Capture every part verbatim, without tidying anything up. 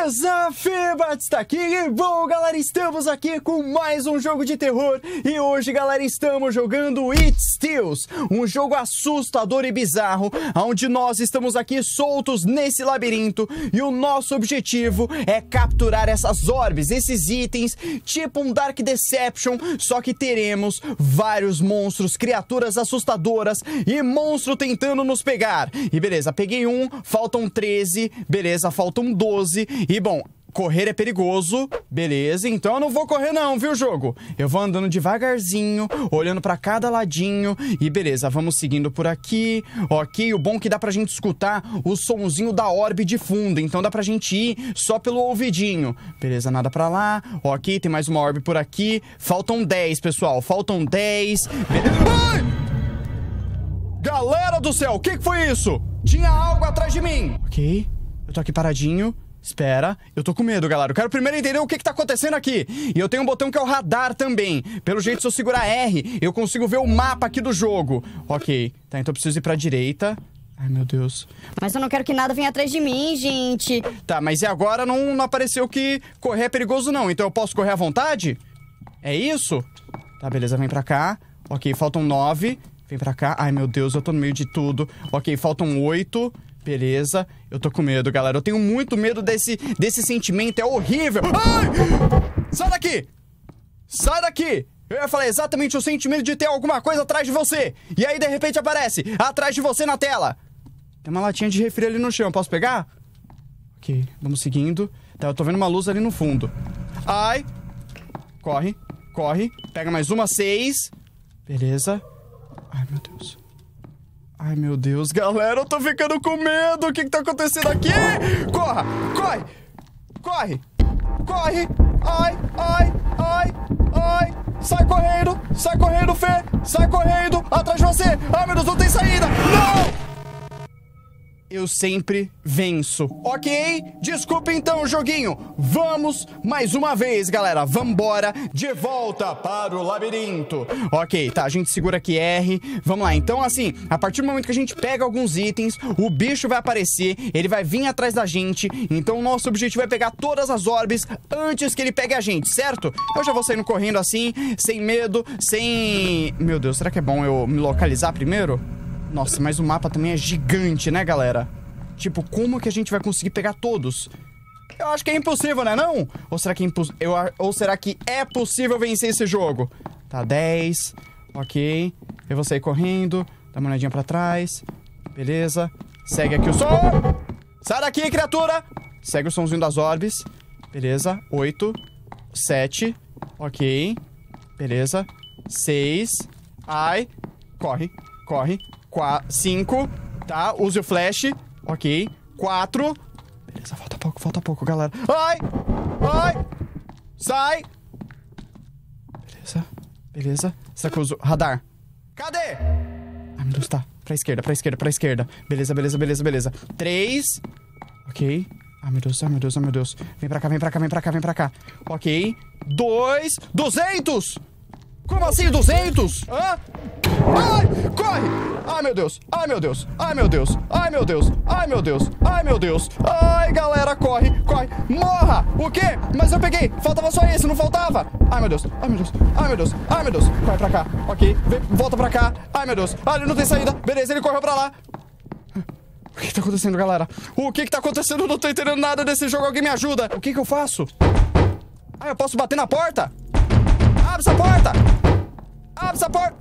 Beleza? Fibats está aqui e bom, galera, estamos aqui com mais um jogo de terror. E hoje, galera, estamos jogando It Steals, um jogo assustador e bizarro, onde nós estamos aqui soltos nesse labirinto. E o nosso objetivo é capturar essas orbes, esses itens, tipo um Dark Deception. Só que teremos vários monstros, criaturas assustadoras e monstro tentando nos pegar. E beleza, peguei um, faltam treze, beleza, faltam doze. E bom, correr é perigoso, beleza, então eu não vou correr não, viu, jogo? Eu vou andando devagarzinho, olhando pra cada ladinho. E beleza, vamos seguindo por aqui. Ok, o bom é que dá pra gente escutar o sonzinho da orbe de fundo, então dá pra gente ir só pelo ouvidinho. Beleza, nada pra lá. Ok, tem mais uma orbe por aqui. Faltam dez, pessoal, faltam dez. Ai! Galera do céu, o que que foi isso? Tinha algo atrás de mim. Ok, eu tô aqui paradinho. Espera, eu tô com medo, galera. Eu quero primeiro entender o que que tá acontecendo aqui. E eu tenho um botão que é o radar também. Pelo jeito, se eu segurar R, eu consigo ver o mapa aqui do jogo. Ok, tá, então eu preciso ir pra direita. Ai, meu Deus. Mas eu não quero que nada venha atrás de mim, gente. Tá, mas e agora não, não apareceu que correr é perigoso não. Então eu posso correr à vontade? É isso? Tá, beleza, vem pra cá. Ok, faltam nove. Vem pra cá. Ai, meu Deus, eu tô no meio de tudo. Ok, faltam oito. Beleza, eu tô com medo, galera. Eu tenho muito medo desse, desse sentimento, é horrível. Ai! Sai daqui! Sai daqui! Eu ia falar exatamente o sentimento de ter alguma coisa atrás de você. E aí, de repente, aparece atrás de você na tela. Tem uma latinha de refri ali no chão, posso pegar? Ok, vamos seguindo. Tá, eu tô vendo uma luz ali no fundo. Ai! Corre, corre. Pega mais uma, seis. Beleza. Ai, meu Deus. Ai, meu Deus, galera, eu tô ficando com medo. O que que tá acontecendo aqui? Corra, corre, corre, corre. Ai, ai, ai, ai. Sai correndo, sai correndo, Fê. Sai correndo, atrás de você. Ai, meu Deus, não tem saída. Não! Eu sempre venço. Ok? Desculpa então, joguinho. Vamos mais uma vez, galera. Vambora. De volta para o labirinto. Ok, tá. A gente segura aqui R. Vamos lá. Então, assim, a partir do momento que a gente pega alguns itens, o bicho vai aparecer. Ele vai vir atrás da gente. Então, o nosso objetivo é pegar todas as orbes antes que ele pegue a gente, certo? Eu já vou saindo correndo assim, sem medo, sem... Meu Deus, será que é bom eu me localizar primeiro? Nossa, mas o mapa também é gigante, né, galera? Tipo, como que a gente vai conseguir pegar todos? Eu acho que é impossível, né, não? Ou será que é, imposs... Eu... Ou será que é possível vencer esse jogo? Tá, dez. Ok. Eu vou sair correndo. Dá uma olhadinha pra trás. Beleza. Segue aqui o som. Sai daqui, criatura. Segue o somzinho das orbes. Beleza. oito. sete. Ok. Beleza. seis. Ai. Corre. Corre. cinco, tá? Use o flash. Ok. quatro. Beleza, falta pouco, falta pouco, galera. Ai! Ai! Sai! Beleza, beleza. Será que eu uso radar? Cadê? Ai, meu Deus, tá. Pra esquerda, pra esquerda, pra esquerda. Beleza, beleza, beleza, beleza. três. Ok. Ai, meu Deus, ai, meu Deus, ai, meu Deus. Vem pra cá, vem pra cá, vem pra cá, vem pra cá. Ok. dois. duzentos! Como assim, duzentos? Hã? Ai, corre! Ai, meu Deus, ai, meu Deus, ai, meu Deus, ai, meu Deus, ai, meu Deus, ai, meu Deus. Ai, galera, corre, corre. Morra! O quê? Mas eu peguei, faltava só esse, não faltava. Ai, meu Deus, ai, meu Deus, ai, meu Deus, ai, meu Deus. Corre pra cá, ok, vem, volta pra cá. Ai, meu Deus, ah, ele não tem saída. Beleza, ele correu pra lá. O que que tá acontecendo, galera? O que que tá acontecendo? Eu não tô entendendo nada desse jogo, alguém me ajuda. O que que eu faço? Ah, eu posso bater na porta? Abre essa porta! Abre essa porta!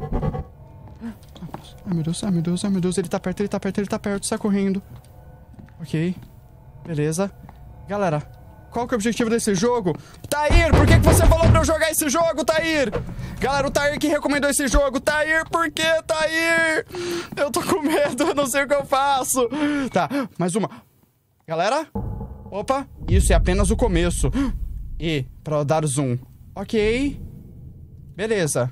Ai, meu Deus, ai, meu Deus, ai, meu Deus. Ele tá perto, ele tá perto, ele tá perto. Sai correndo. Ok. Beleza. Galera, qual que é o objetivo desse jogo? Tair, por que que você falou pra eu jogar esse jogo, Tair? Galera, o Tair que recomendou esse jogo. Tair, por que, Tair? Eu tô com medo, eu não sei o que eu faço. Tá, mais uma. Galera. Opa, isso é apenas o começo. E, pra dar zoom. Ok. Beleza.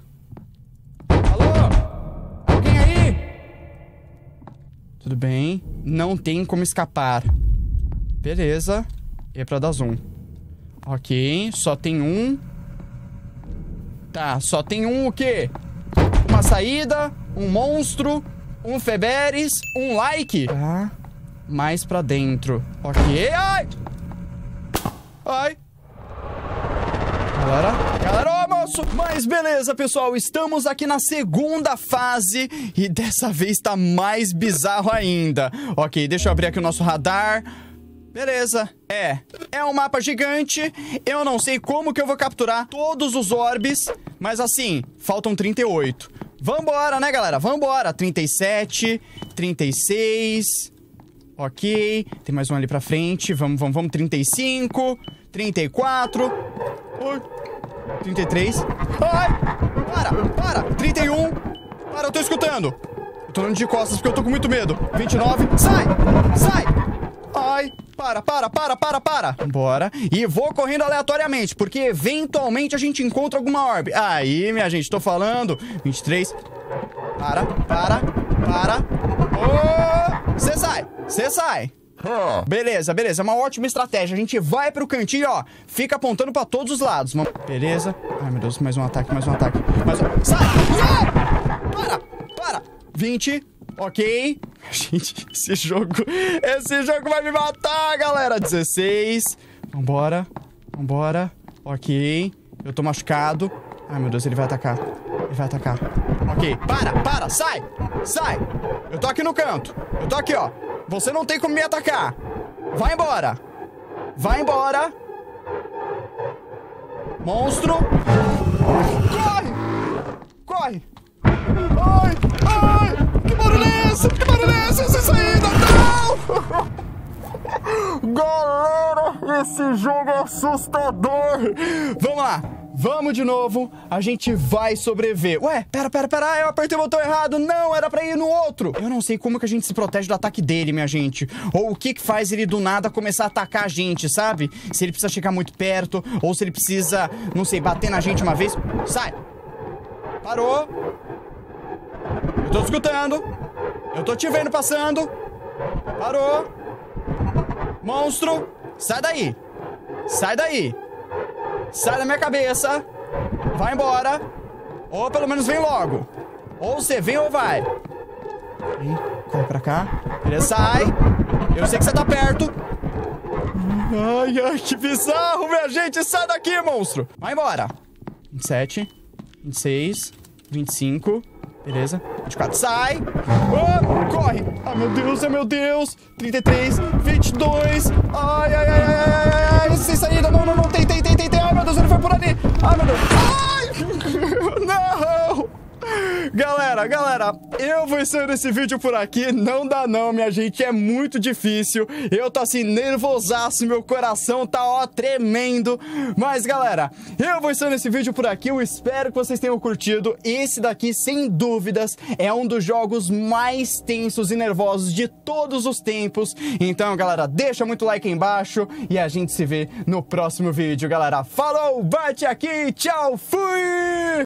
Alô? Alguém aí? Tudo bem. Não tem como escapar. Beleza. E é pra dar zoom. Ok. Só tem um. Tá, só tem um o quê? Uma saída, um monstro, um Feberes, um like. Tá. Mais pra dentro. Ok. Ai! Ai. Galera, galera, ô moço! Mas beleza, pessoal, estamos aqui na segunda fase e dessa vez tá mais bizarro ainda. Ok, deixa eu abrir aqui o nosso radar. Beleza, é, é um mapa gigante. Eu não sei como que eu vou capturar todos os orbes, mas assim, faltam trinta e oito. Vambora, né, galera? Vambora, trinta e sete, trinta e seis... Ok, tem mais um ali pra frente. Vamos, vamos, vamos. trinta e cinco, trinta e quatro, trinta e três. Ai, para, para. trinta e um. Para, eu tô escutando. Eu tô andando de costas porque eu tô com muito medo. vinte e nove, sai, sai. Ai, para, para, para, para, para. Bora. E vou correndo aleatoriamente, porque eventualmente a gente encontra alguma orbe. Aí, minha gente, tô falando. vinte e três. Para, para, para. Oh, você sai, você sai. Beleza, beleza, é uma ótima estratégia. A gente vai pro cantinho, ó. Fica apontando pra todos os lados. Beleza. Ai, meu Deus, mais um ataque, mais um ataque. Mais um... Sai! Sai! Para, para. vinte. Ok. Gente, esse jogo... Esse jogo vai me matar, galera. dezesseis. Vambora. Vambora. Ok. Eu tô machucado. Ai, meu Deus, ele vai atacar. Ele vai atacar. Ok. Para, para. Sai. Sai. Eu tô aqui no canto. Eu tô aqui, ó. Você não tem como me atacar. Vai embora. Vai embora. Monstro. Corre. Corre. Ai, ai. Que barulho é esse? Que barulho é esse? Essa saída, não! Galera, esse jogo é assustador. Vamos lá. Vamos de novo, a gente vai sobreviver. Ué, pera, pera, pera, eu apertei o botão errado. Não, era pra ir no outro. Eu não sei como que a gente se protege do ataque dele, minha gente. Ou o que que faz ele do nada começar a atacar a gente, sabe? Se ele precisa chegar muito perto, ou se ele precisa, não sei, bater na gente uma vez. Sai. Parou. Eu tô te escutando. Eu tô te vendo passando. Parou. Monstro, sai daí. Sai daí. Sai da minha cabeça. Vai embora. Ou pelo menos vem logo. Ou você vem ou vai. Vem, corre pra cá. Beleza, sai. Eu sei que você tá perto. Ai, ai, que bizarro, minha gente. Sai daqui, monstro. Vai embora. vinte e sete, vinte e seis, vinte e cinco. Beleza. vinte e quatro, sai. Oh, corre. Ai, meu Deus, ai, meu Deus. trinta e três, vinte e dois. Ai, ai, ai, ai, ai, ai, ai. Sem saída. Não, não, não. Tem, tem, tem, tem, tem. Ai, meu Deus, ele foi por ali. Ai, meu Deus. Ai. Não. Galera, galera, eu vou encerrar esse vídeo por aqui. Não dá não, minha gente, é muito difícil. Eu tô assim, nervosaço, meu coração tá, ó, tremendo. Mas, galera, eu vou encerrar esse vídeo por aqui. Eu espero que vocês tenham curtido. Esse daqui, sem dúvidas, é um dos jogos mais tensos e nervosos de todos os tempos. Então, galera, deixa muito like aí embaixo e a gente se vê no próximo vídeo, galera. Falou, bate aqui, tchau, fui!